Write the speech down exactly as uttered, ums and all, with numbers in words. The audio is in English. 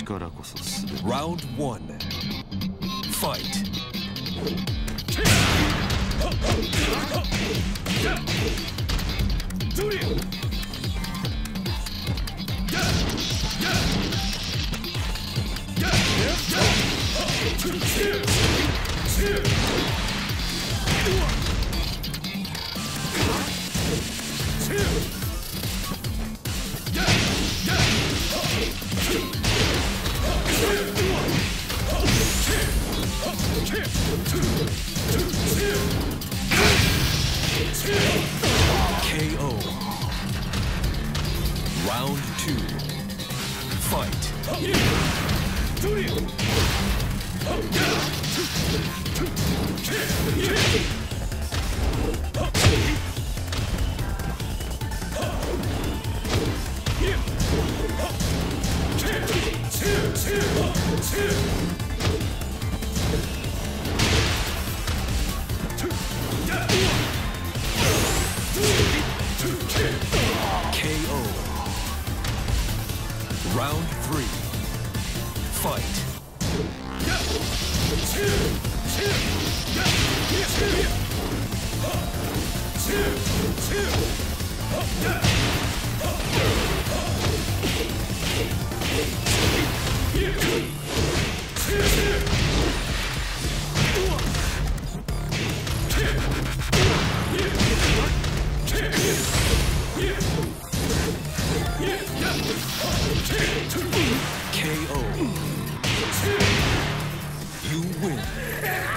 力こそすべて。 Round one. Fight. K O. Round two. Fight. K O. Round three. Fight. K O. You win.